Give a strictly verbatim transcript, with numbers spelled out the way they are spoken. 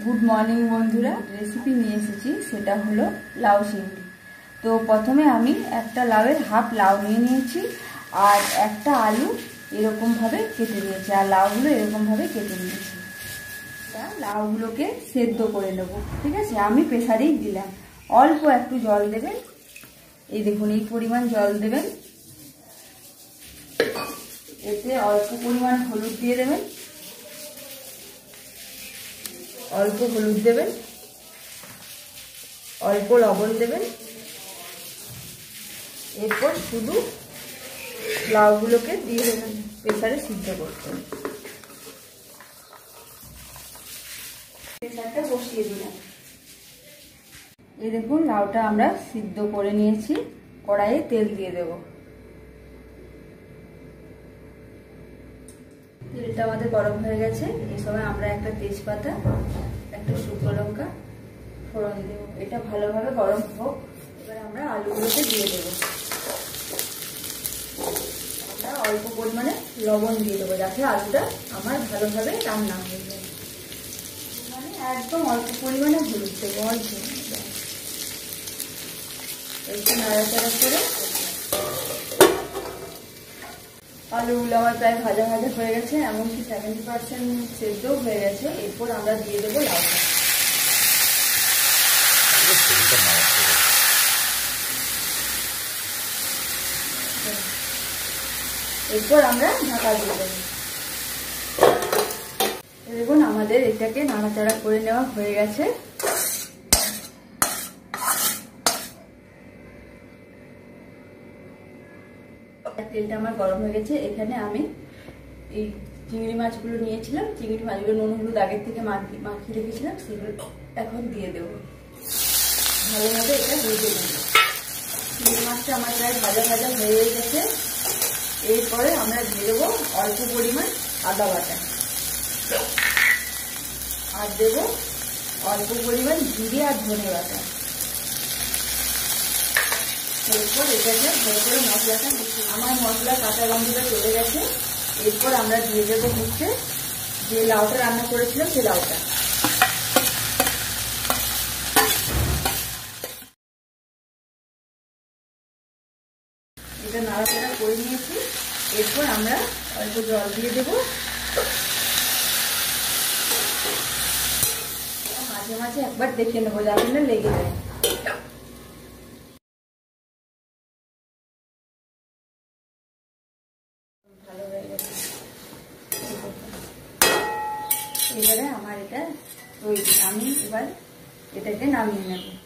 Good morning বন্ধুরা, recipe নিয়ে এসেছি, সেটা হলো লাউ চিংড়ি। তো প্রথমে আমি একটা লাউয়ের হাফ লাউ নিয়ে নিয়েছি আর একটা আলু এরকমভাবে কেটে নিয়েছি আর লাউগুলো এরকমভাবে কেটে নিয়েছি। লাউগুলোকে সেদ্ধ করে নেবো, ঠিক আছে। আমি প্রেসারেই দিলাম, অল্প একটু জল দেবেন, এই দেখুন এই পরিমাণ জল দেবেন। এতে অল্প পরিমাণ হলুদ দিয়ে দেবেন, অল্প হলুদ দেবেন, অল্প লবণ দেবেন। এরপর শুধু লাউগুলোকে দিয়ে দেবেন, প্রেসারে সিদ্ধ করতে। প্রেসারটা বসিয়ে দিলাম। এই দেখুন লাউটা আমরা সিদ্ধ করে নিয়েছি। কড়াইয়ে তেল দিয়ে দেব। তেলটা আমাদের গরম হয়ে গেছে। এই সময় আমরা একটা তেজপাতা, একটা শুকনো লঙ্কা ফোড়ন দেব। এটা ভালোভাবে গরম হোক। এবার আমরা আলুগুলোকে দিয়ে দেব। আমরা অল্প পরিমাণে লবণ দিয়ে দেবো, যাতে আলুটা আমার ভালোভাবে রান্না হয়ে যায়। মানে একদম অল্প পরিমাণে হলুদ দেবো, অল্প। একটু নাড়াচাড়া করে আলুগুলো আমার প্রায় ভাজা ভাজা হয়ে গেছে, এমনকি সেভেন্টি পার্সেন্ট সেদ্ধ হয়ে গেছে। এরপর আমরা দিয়ে দেবো লাউটা। এরপর আমরা ঢাকা দিয়ে দেবো। দেখুন আমাদের এটাকে নাড়াচাড়া করে নেওয়া হয়ে গেছে। তেলটা আমার গরম হয়ে গেছে। এখানে আমি এই চিংড়ি মাছগুলো নিয়েছিলাম, চিংড়ি মাছগুলো নুন হলুদ আগের থেকে মাখিয়ে রেখেছিলাম, সেগুলো এখন দিয়ে দেবো। ভালোভাবে এটা ভেজে নেব। চিংড়ি মাছটা আমার প্রায় ভাজা ভাজা হয়ে গেছে। এরপরে আমরা দিয়ে দেবো অল্প পরিমাণ আদা বাটা আর দেবো অল্প পরিমাণ জিরে আর ধনে বাটা। এরপর এটাকে ভালো করে মশলাটা, আমার মশলা কাঁচা গন্ধটা চলে গেছে। এরপর আমরা দিয়ে দেবো হচ্ছে যে লাউটা রান্না করেছিলাম, সেই লাউটা। এটা নাড়াচাড়া করে নিয়েছি। এরপর আমরা অল্প জল দিয়ে দেবো। মাঝে মাঝে একবার দেখে নেবো, যাতে না লেগে যায়। ভালো হয়ে গেছে। এবারে আমার এটা তৈরি। আমি এবার এটাকে নামিয়ে নেব।